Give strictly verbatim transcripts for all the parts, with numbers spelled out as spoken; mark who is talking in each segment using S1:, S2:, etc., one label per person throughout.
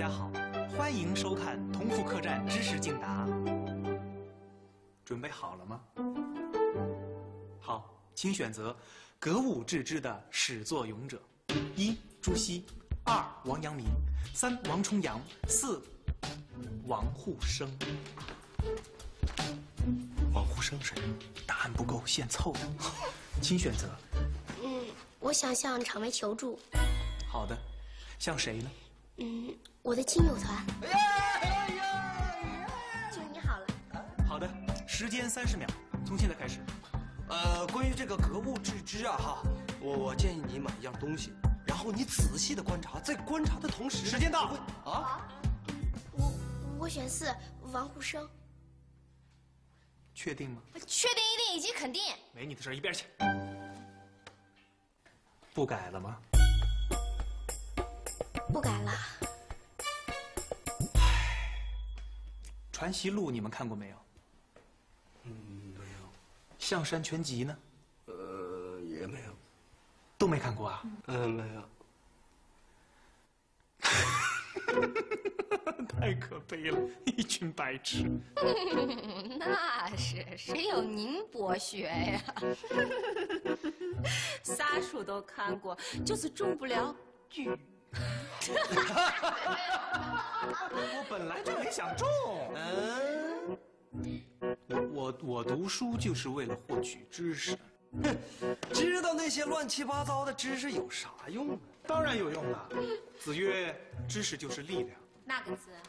S1: 家好，欢迎收看《同福客栈知识竞答》。准备好了吗？好，请选择格物致知的始作俑者：一、朱熹；二、王阳明；三、王重阳；四、王沪生。
S2: 王沪生谁？
S1: 答案不够，现凑的。请选择。
S3: 嗯，我想向场外求助。
S1: 好的，向谁呢？
S3: 嗯，我的亲友团。就你好了。
S1: 好的，时间三十秒，从现在开始。
S2: 呃，关于这个格物致知啊，哈，我我建议你买一样东西，然后你仔细的观察，在观察的同时，
S1: 时间到
S2: 啊！
S3: 我我选四，王沪生。
S1: 确定吗？
S3: 确定、一定以及肯定。
S1: 没你的事，一边去。不改了吗？
S3: 不改了。
S1: 《传习录》你们看过没有？
S2: 嗯，没有。
S1: 《象山全集》呢？
S2: 呃，也没有。
S1: 都没看过啊？
S2: 嗯，没有。
S1: 太可悲了，一群白痴。
S4: 那是，谁有您博学呀？啥书都看过，就是中不了举。
S1: 我本来就没想中。
S2: 嗯，
S1: 我我我读书就是为了获取知识。
S2: 哼，知道那些乱七八糟的知识有啥用啊？
S1: 当然有用了。子曰：“知识就是力量。”
S4: 哪个字？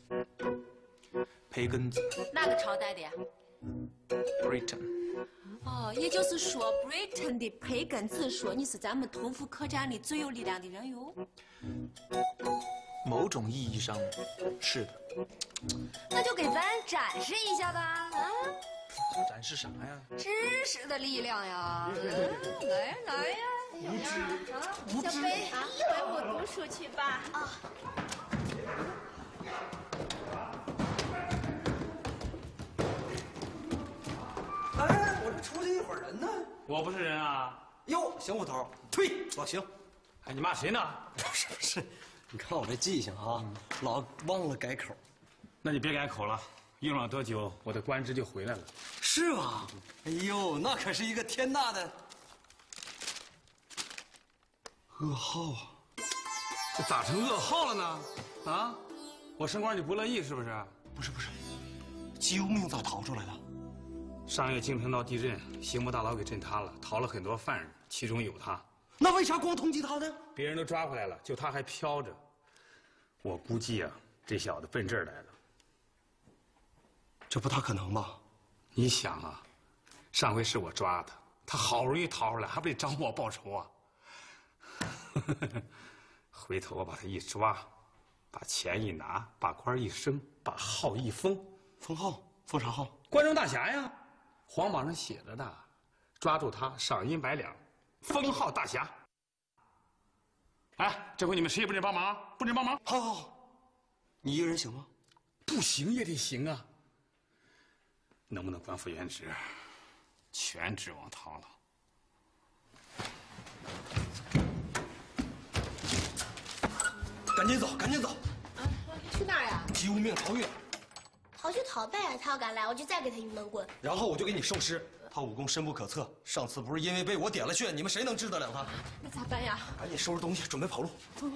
S1: 培根子。
S4: 哪个朝代的呀
S1: ？Britain。
S4: 哦，也就是说 ，Britain 的培根子说你是咱们同福客栈里最有力量的人哟。
S1: 某种意义上是的。
S4: 那就给咱展示一下吧，啊！
S1: 展示啥呀？
S4: 知识的力量呀！嗯，来呀来呀！
S1: 无知，
S4: 啊，
S1: 无知
S4: 小贝啊，跟我读书去吧。啊。
S2: 哎，我这出去一伙人呢。
S5: 我不是人啊！
S2: 哟，邢捕头，退，老邢。
S5: 哎，你骂谁呢？
S2: 不是不是，你看我这记性啊，老忘了改口。
S5: 那你别改口了，用不了多久，我的官职就回来了。
S2: 是吗？哎呦，那可是一个天大的噩耗啊！
S5: 这咋成噩耗了呢？啊，我升官你不乐意是不是？
S2: 不是不是，救命咋逃出来的？
S5: 上月京城闹地震，刑部大牢给震塌了，逃了很多犯人，其中有他。
S2: 那为啥光通缉他呢？
S5: 别人都抓回来了，就他还飘着。我估计啊，这小子奔这儿来了。
S2: 这不大可能吧？
S5: 你想啊，上回是我抓他，他好容易逃出来，还不得找我报仇啊？回头我把他一抓，把钱一拿，把官一升，把号一封。
S2: 封号？封啥号？
S5: 关中大侠呀，皇榜上写着的。抓住他，赏银百两，封号大侠。哎，这回你们谁也不准帮忙，不准帮忙。
S2: 好，好，好，你一个人行吗？
S5: 不行也得行啊。能不能官复原职，全指望他了。
S2: 赶紧走，赶紧走！
S4: 啊，去哪儿呀？
S2: 救命逃狱！
S3: 逃就逃呗，他要敢来，我就再给他一闷棍。
S2: 然后我就给你收尸。他武功深不可测，上次不是因为被我点了穴，你们谁能治得了他？
S4: 那咋办呀？
S2: 赶紧收拾东西，准备跑路。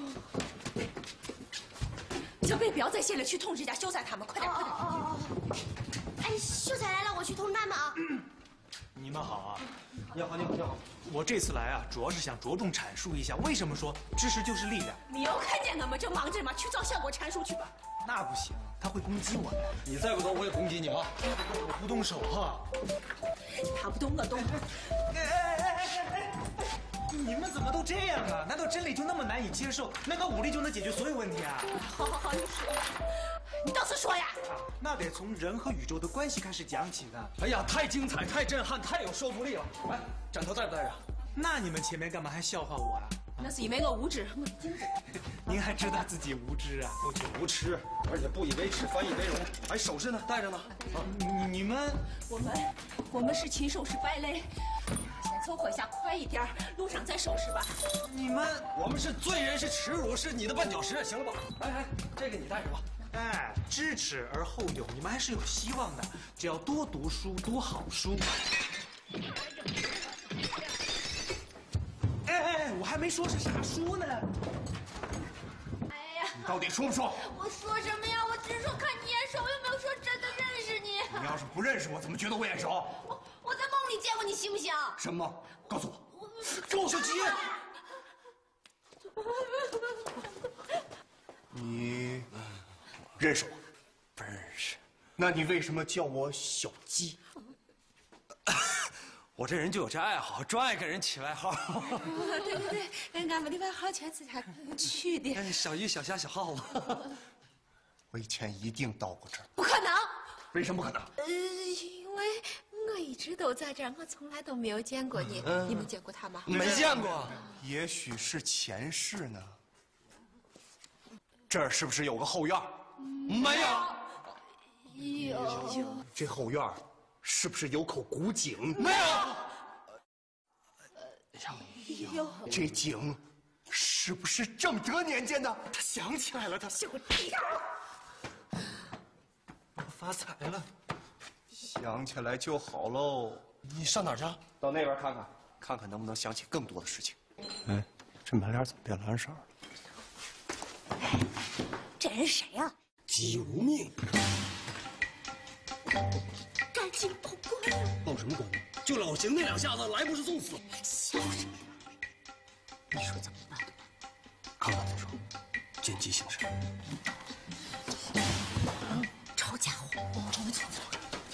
S4: 小贝，不要再歇了，去通知一下秀才他们，快点，快点！
S3: 哦哦哦！哎，秀才来了，我去通知他们啊。
S1: 你们好啊！
S2: 你好，你好，你好。
S1: 我这次来啊，主要是想着重阐述一下，为什么说知识就是力量。
S4: 你又看见我们就忙着嘛，去找效果阐述去吧。
S1: 那不行，他会攻击我的。
S2: 你再不走，我也攻击你啊！
S1: 我不动手哈。
S4: 他不动我动。
S1: 哎哎哎哎哎！你们怎么都这样啊？难道真理就那么难以接受？难道武力就能解决所有问题啊？
S4: 好好好，你说，你倒是说呀！
S1: 那得从人和宇宙的关系开始讲起的。
S2: 哎呀，太精彩，太震撼，太有说服力了！哎，枕头带不带着？
S1: 那你们前面干嘛还笑话我啊？
S4: 那是因为我无知，我精致。
S1: 您还知道自己无知啊？
S2: 不仅无耻，而且不以为耻，反以为荣。哎，首饰呢？带着呢。
S1: 啊，你你们，
S4: 我们我们是禽兽，是败类。先凑合一下，快一点，路上再收拾吧。
S2: 你们，我们是罪人，是耻辱，是你的绊脚石，行了吧？哎哎，这个你带着吧。
S1: 哎，知耻而后勇，你们还是有希望的。只要多读书，读好书。哎哎哎，我还没说是啥书呢。
S3: 哎呀，
S5: 你到底说不说？
S3: 我说什么呀？我只是说看你眼熟，又没有说真的认识你。
S5: 你要是不认识我，怎么觉得我眼熟？
S3: 我我在梦里见过你，行不行？
S5: 什么？告诉我。
S2: 高小吉，
S5: 你认识我？
S2: 不认识。
S5: 那你为什么叫我小鸡？
S2: 我这人就有这爱好，专爱给人起外号。
S4: 对对对，俺们的外号全是他取的。
S2: 哎，小鱼、小虾、小耗子。
S5: 我以前一定到过这儿。
S4: 不可能。
S5: 为什么不可能？
S4: 呃，因为我一直都在这儿，我从来都没有见过你。
S2: 嗯、
S4: 你们见过他吗？
S2: 没见过。
S5: 也许是前世呢。这儿是不是有个后院？
S2: 没有。
S3: 有。
S5: 这后院是不是有口古井？
S2: 没有。
S3: 有。
S5: 这井是不是正德年间的？他想起来了，他
S4: 小鸡。
S2: 我发财了。
S5: 想起来就好喽。
S2: 你上哪儿去？
S5: 到那边看看，看看能不能想起更多的事情。哎，这门帘怎么变蓝色了？
S3: 这人谁呀？
S2: 姬无命。
S3: 赶紧报官呀！
S2: 报什么官呢？就老邢那两下子，来不是送死。
S3: 小声点，你说怎么办？
S2: 看看再说。见机行事。
S3: 抄家伙，走走走。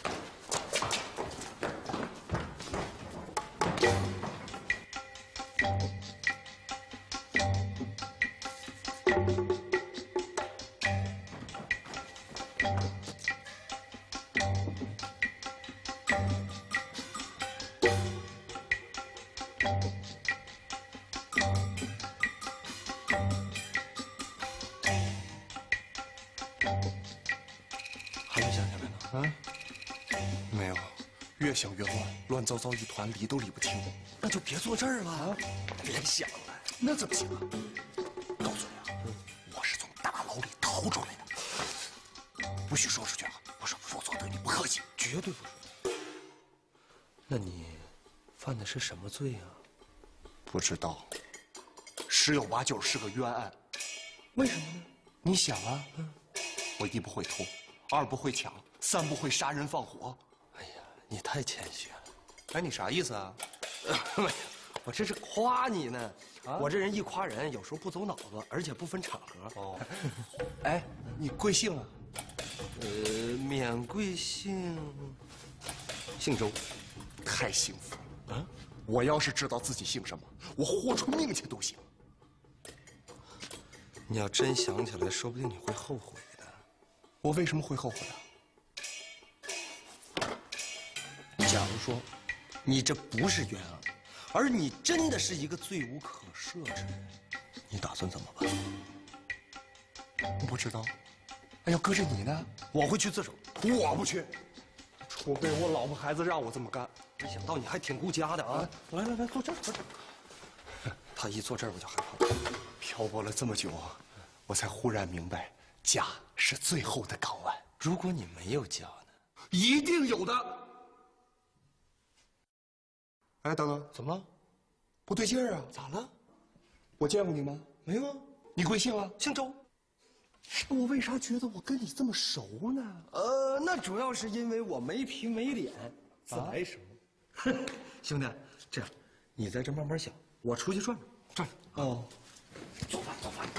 S2: 还没想起来呢。
S5: 啊？没有，越想越乱，乱糟糟一团，理都理不清。
S2: 那就别坐这儿了。啊、别想了。
S5: 那怎么行啊？告诉你啊，我是从大牢里逃出来的，不许说出去啊！不是，否则对你不客气。
S2: 绝对不说。那你犯的是什么罪啊？
S5: 不知道，十有八九是个冤案。
S2: 为什么呢？
S5: 你想啊，嗯、我一不会偷，二不会抢，三不会杀人放火。
S2: 哎呀，你太谦虚了。
S5: 哎，你啥意思啊？
S2: 没有，我这是夸你呢。啊、我这人一夸人，有时候不走脑子，而且不分场合。
S5: 哦。哎，你贵姓啊？
S2: 呃，免贵姓，姓周。
S5: 太幸福了。啊！我要是知道自己姓什么，我豁出命去都行。
S2: 你要真想起来，说不定你会后悔的。
S5: 我为什么会后悔啊？
S2: 假如说，你这不是冤案，而你真的是一个罪无可赦之人，你打算怎么办？
S5: 我不知道。哎，要搁着你呢，
S2: 我会去自首。
S5: 我不去，除非我老婆孩子让我这么干。
S2: 没想到你还挺顾家的啊！来来来，坐这儿，坐这儿。他一坐这儿，我就害怕了。
S5: 漂泊了这么久，我才忽然明白，家是最后的港湾。
S2: 如果你没有家呢？
S5: 一定有的。哎，等等，
S2: 怎么了？
S5: 不对劲儿啊！
S2: 咋了？
S5: 我见过你吗？
S2: 没有啊。
S5: 你贵姓啊？
S2: 姓周。
S5: 我为啥觉得我跟你这么熟呢？
S2: 呃，那主要是因为我没皮没脸，自来熟。兄弟，这样，你在这慢慢想，我出去转转。转。哦。做饭，做饭。